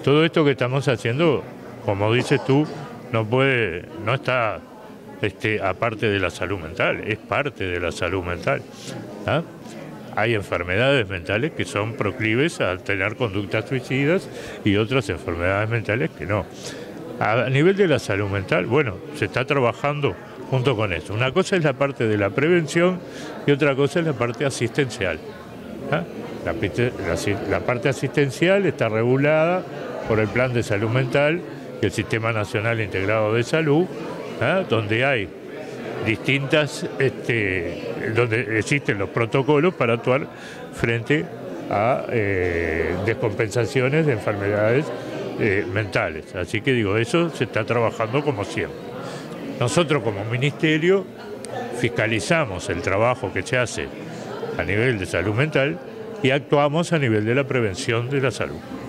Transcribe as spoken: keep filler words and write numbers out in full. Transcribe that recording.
todo esto que estamos haciendo, como dices tú, no puede, no está este, aparte de la salud mental, es parte de la salud mental. ¿Ah? Hay enfermedades mentales que son proclives a tener conductas suicidas y otras enfermedades mentales que no. A nivel de la salud mental, bueno, se está trabajando junto con eso. Una cosa es la parte de la prevención y otra cosa es la parte asistencial. ¿Ah? La, la, la parte asistencial está regulada por el Plan de Salud Mental y el Sistema Nacional Integrado de Salud, ¿ah? Donde hay distintas, este, donde existen los protocolos para actuar frente a eh, descompensaciones de enfermedades eh, mentales. Así que digo, eso se está trabajando como siempre. Nosotros como ministerio fiscalizamos el trabajo que se hace a nivel de salud mental y actuamos a nivel de la prevención de la salud.